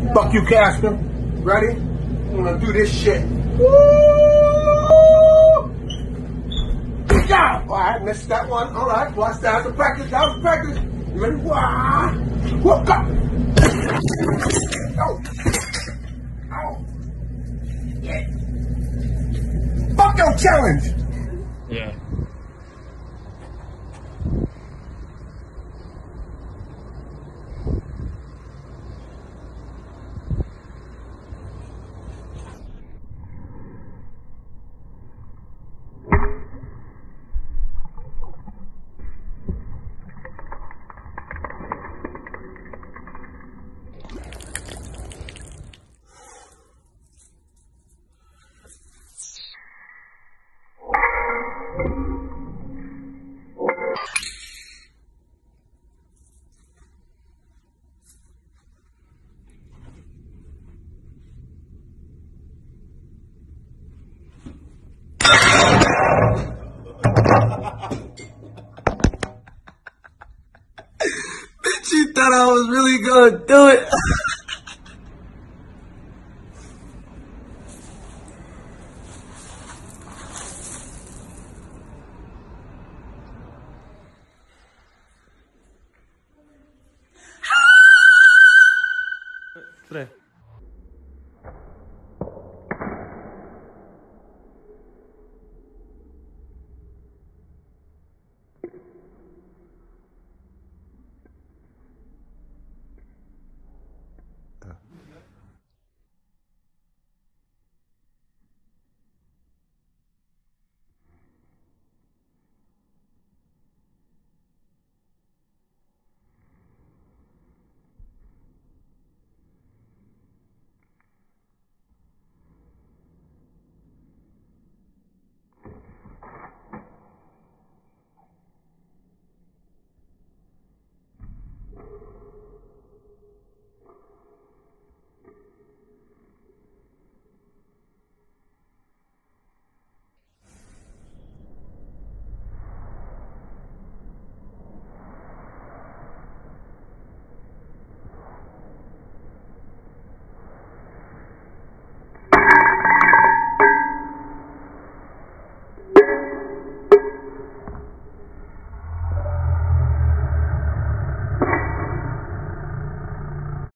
Fuck you, Casper. Ready? I'm gonna do this shit. Woo! Yeah! Alright, missed that one. Alright, watch that. That was practice. That was practice. You ready? Wah! Whoa, go! Oh! Ow! Yeah! Fuck your challenge! Yeah. Bitch, you thought I was really gonna do it. Tre.